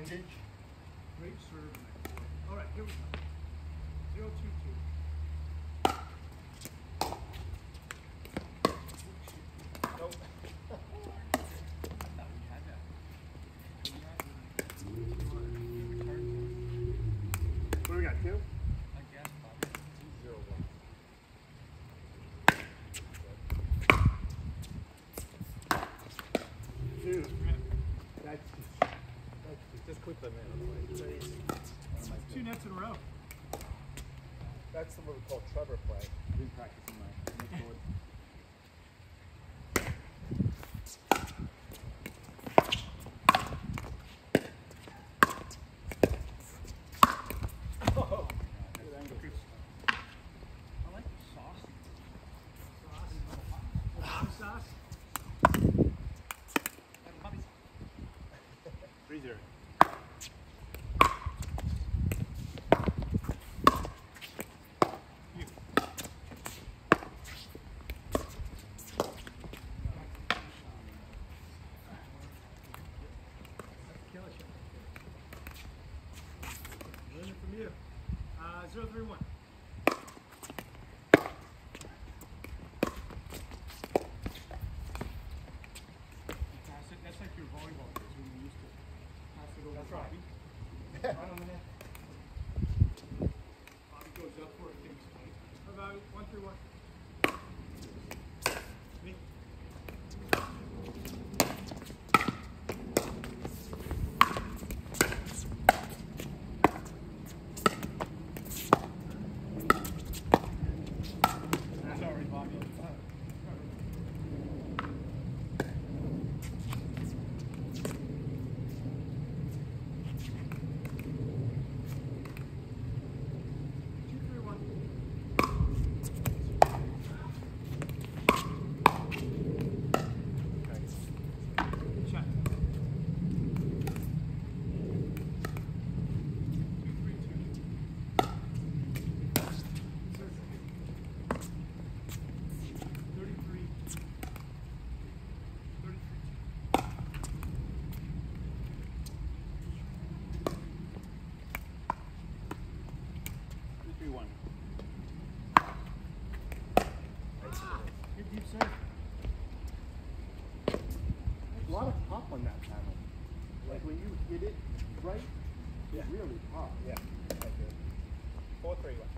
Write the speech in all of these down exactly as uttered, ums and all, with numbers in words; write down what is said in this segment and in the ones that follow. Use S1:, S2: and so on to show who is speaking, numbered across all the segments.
S1: windage.
S2: Great serve. All right, here we go. Zero two two.
S1: Nope. What do we got, two?
S3: I guess probably.
S1: Zero one. Dude, that's just, that's just, just clip them in. Otherwise,
S2: Two nets in a row.
S1: that's what we call Trevor play. I've been practicing my midboard. Oh, good angle.
S3: I like the sauce.
S2: Sauce. Sauce.
S1: Three zero.
S2: You. Kill it. Learning from you. Uh, zero three one. Pass it. That's like your volleyball days when you used to pass it over.
S1: That's right.
S2: Bobby.
S1: Right on the net.
S2: Bobby goes up for it. Takes point. How about it? One three one. Me. Sorry, Bobby. Two three one. Good shot. Two three two. Thirty-three. Thirty-three.
S1: Three three one.
S2: Good deep serve.
S1: A lot of pop on that panel. Like when you hit it right, it really pop. Yeah. Thank you. Four three one.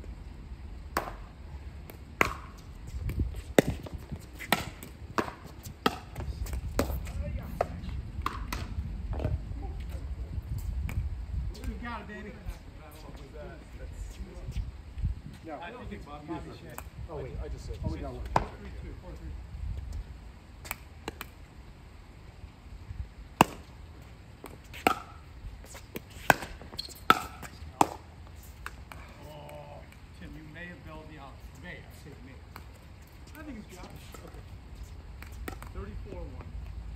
S2: You got it, baby.
S1: No.
S2: I don't think Bobby should.
S1: Oh wait, I just said. Oh, we got one.
S2: Four three two. Four three. Oh, Tim, you may have bailed me out. May, I say may. I think it's job. Okay. Thirty-four one.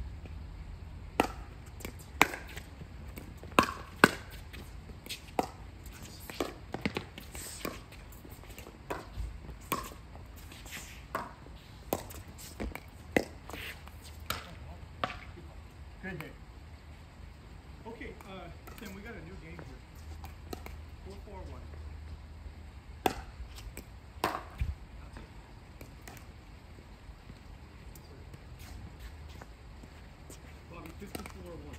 S2: Good hit. Okay, uh, Tim, we got a new game here. Four four one. Bobby, fifty-four one.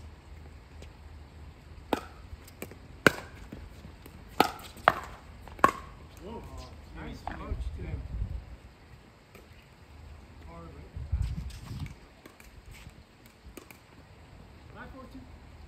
S2: Whoa, nice approach, Tim. Hard, right? Five four two.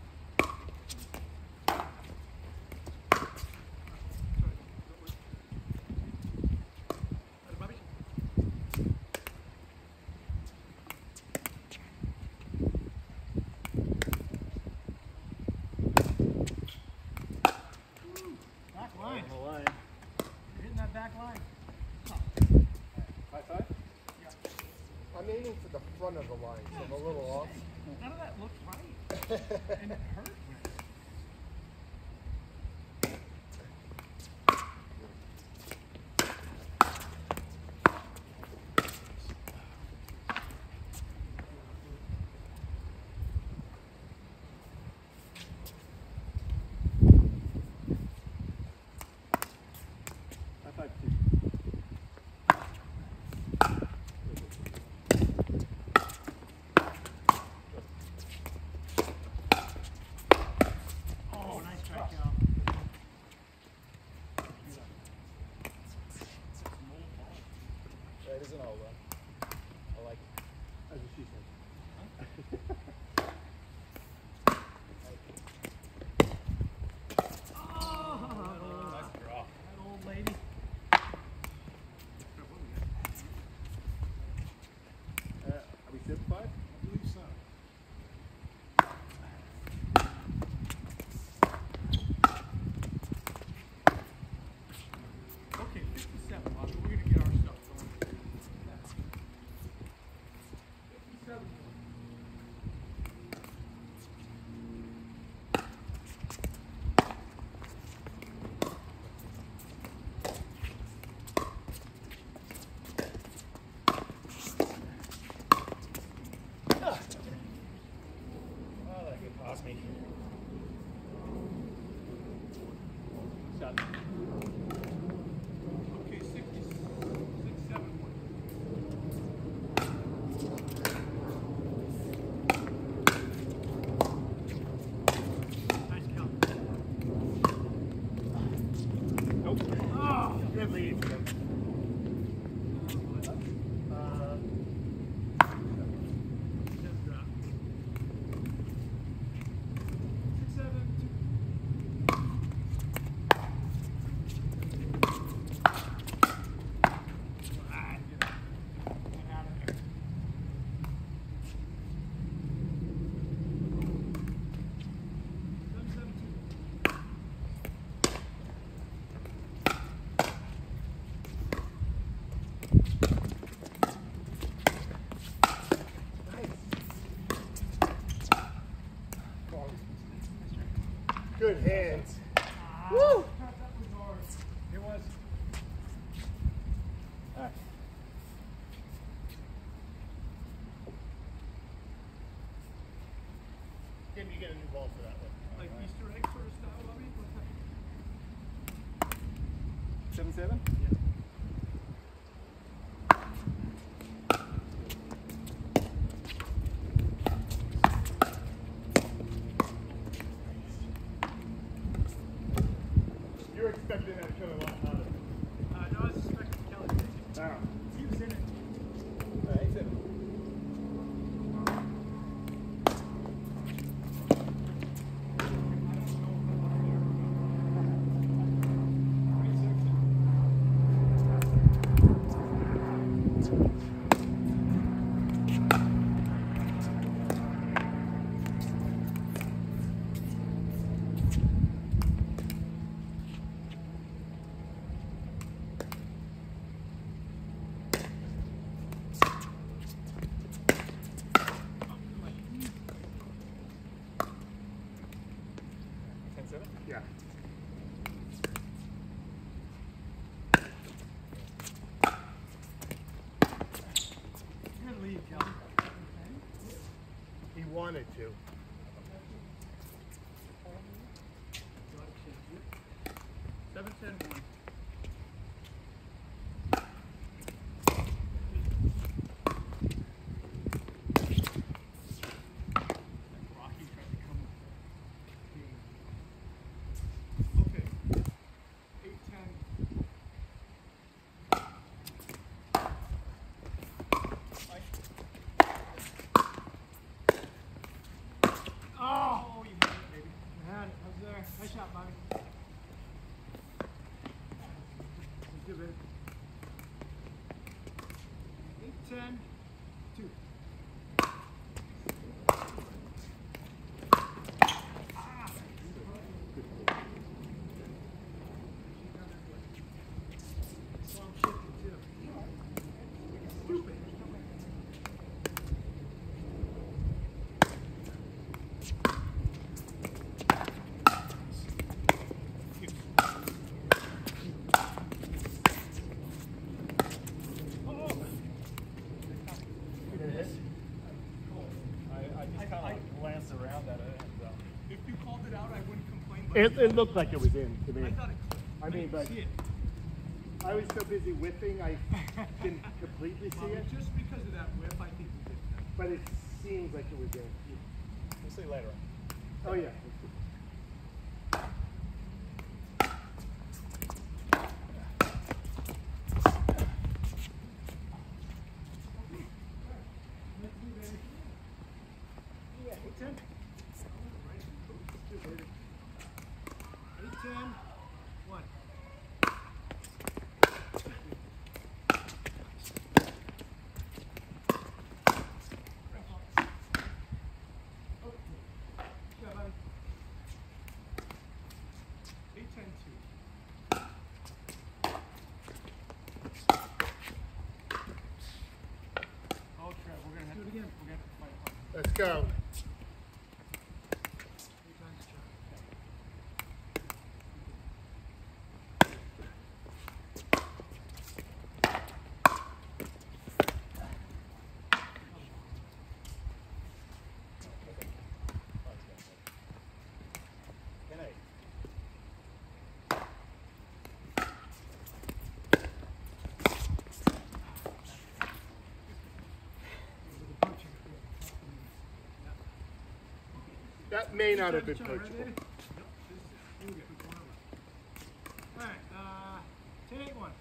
S2: Back line.
S1: The line.
S2: You're hitting that back line.
S1: High five?
S2: Yeah.
S1: I'm aiming for the front of the line, so I'm a little off.
S2: None of that looked right. And it hurt.
S4: That isn't all run. I like it.
S1: That's what she said.
S3: Oh,
S4: Nice draw.
S3: that old lady.
S1: Uh, are we seven five?
S2: I believe so. Okay, fifty-seven, Bobby. We're gonna get our stuff going. fifty-seven.
S4: Oh, that could cost me.
S1: Shot.
S2: Okay, sixty-six, seven, one. Nice count.
S1: Nope.
S2: Oh,
S1: Good lead. Uh,
S2: just drop. Six, seven, two. Ah, get out. Get out of there. Seven, seven, two.
S1: good hands.
S2: Woo! That was hard.
S4: It was.
S1: All right.
S4: Can you get a new ball for that one?
S2: Like Easter egg sort of style, Bobby? What's that?
S1: Seven seven.
S2: Yeah.
S1: You're expecting that to come a lot harder.
S2: Uh, no, I was expecting Kelly to take it.
S1: Wow.
S2: He was in it.
S1: All right, seven.
S4: ten seven?
S1: Yeah.
S2: Good lead, Kelly.
S1: He wanted to.
S2: Seven, ten, one. Rocky tried to come with the- Okay. Eight, ten. Oh, you had it, baby. I had it. I was there. Nice shot, Bobby. That's good, baby. Eight, ten, two. Ah. So I'm shifting too. Stupid. Oh.
S4: I, I just kind of like glanced around at it and uh,
S2: If you called it out, I wouldn't complain. But
S1: It, it looked like it was in to me.
S2: I thought it clicked.
S1: I mean,
S2: didn't
S1: but-
S2: see it.
S1: I was so busy whipping, I didn't completely see
S2: Bobby,
S1: it,
S2: just because of that whip, I think you did that.
S1: but it seems like it was in.
S4: we'll see later on.
S1: Oh yeah. go.
S3: Three times shot.
S1: Ten eight. That may not have been coachable.
S3: Alright, uh, ten eight one.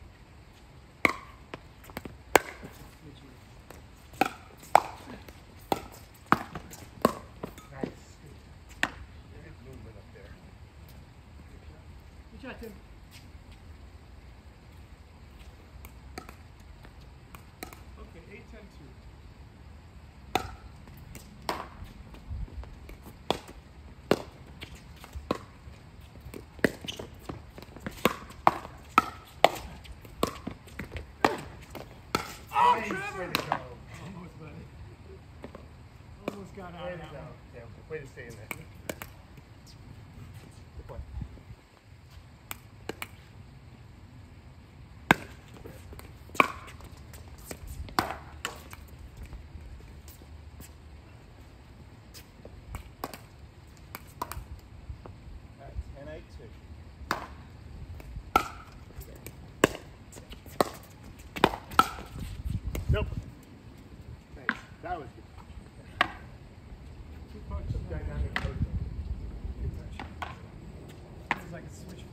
S1: Nice. There is movement up there.
S3: Good shot, Tim.
S2: Okay, eight ten two.
S3: Oh,
S1: Nice.
S3: Trevor!
S1: Way to go.
S3: Almost, buddy. Almost got out
S1: Way
S3: of
S1: to
S3: that
S1: go.
S3: one.
S1: Yeah, way to stay in there. Good point. That's ten eight two. Nope. Thanks. That was good.
S3: Two punches.
S1: Dynamic coaching.
S3: It was like a switch